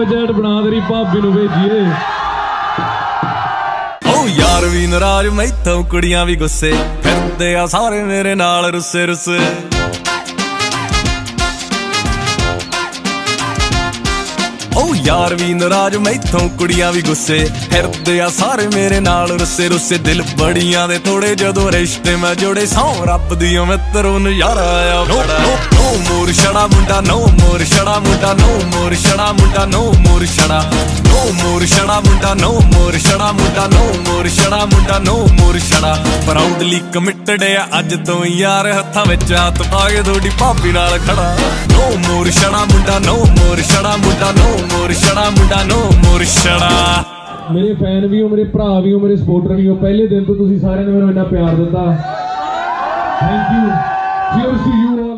Snapchat बना तेरी भाभी नूं भेजीए। यार भी नाराज मैथों कुड़ियां भी गुस्से फिरदे आ सारे मेरे नाल रुस्से रुस्से। यार भी नाराज मैथों कुड़ियां भी गुस्से फिरदे आ सारे मेरे नाल रुस्से रुस्से। दिल बड़ियां दे थोड़े जदों रिश्ते मैं जोड़े सौ रब दियों मित्रों नज़ारा आया बड़ा। नो मोर छड़ा मुंडा नो मोर छड़ा मुंडा नो मोर छड़ा मुंडा नो मोर छड़ा नो मोर छड़ा मुंडा नो मोर छड़ा मुंडा नो मोर छड़ा मुंडा नो मोर छड़ा। प्राउडली कमिटेड आ अज तो यार हत्थां विच हाथ पा के थोड़ी भाभी नाल खड़ा। नो मोर छड़ा मुंडा नो मोर छड़ा मुंडा नो मोर छड़ा मुंडा नो मोर छड़ा। मेरे फैन भी हो, मेरे भरा भी हो, मेरे सपोर्टर भी हो। पहले दिन तो तुसीं सारिਆਂ ने मैनूं इन्ना प्यार दिता। Thank you. Cheers to you.